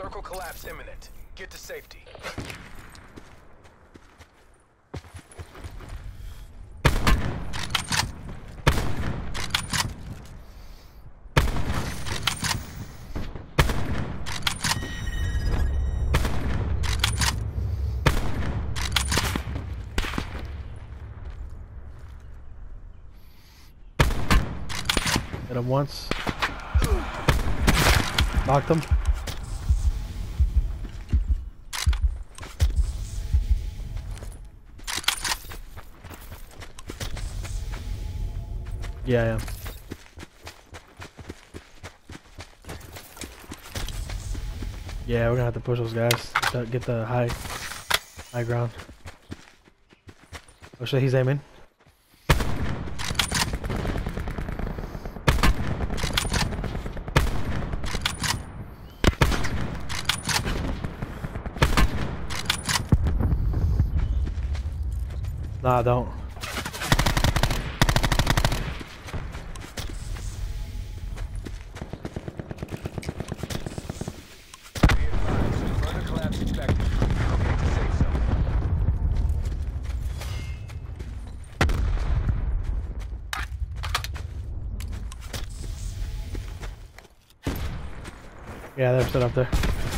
Circle collapse imminent. Get to safety. Hit him once. Knocked him. Yeah, yeah. Yeah, we're gonna have to push those guys to get the high ground. Oh shit, he's aiming. Nah, don't. Further collapse expected. Locate the safe zone. Yeah, they're stood up there.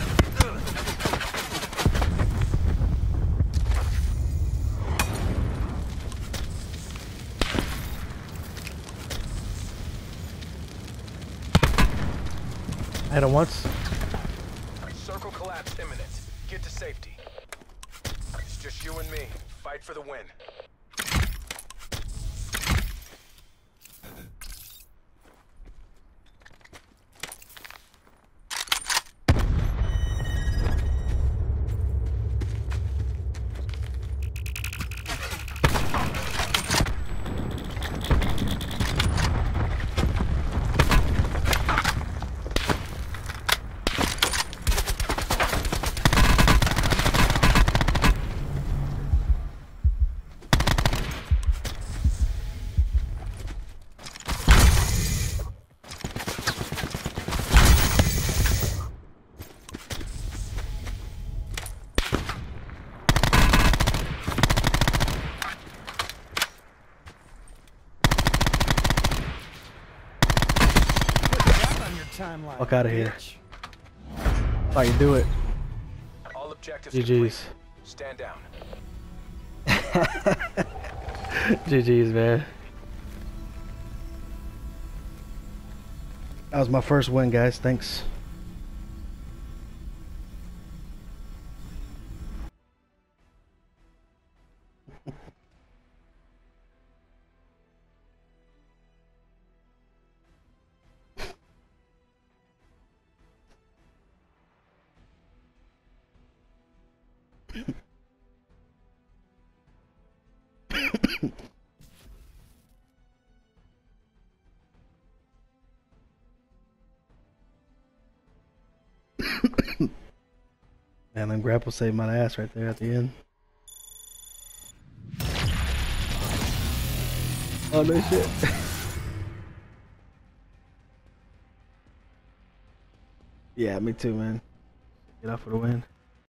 I hit him once. Circle collapse imminent. Get to safety. It's just you and me. Fight for the win. Fuck out of here. That's how you do it. All objectives GG's. complete. Stand down. GG's, man. That was my first win, guys. Thanks. Man, them grapple saved my ass right there at the end. Oh no shit. Yeah, me too, man. Get out for the win.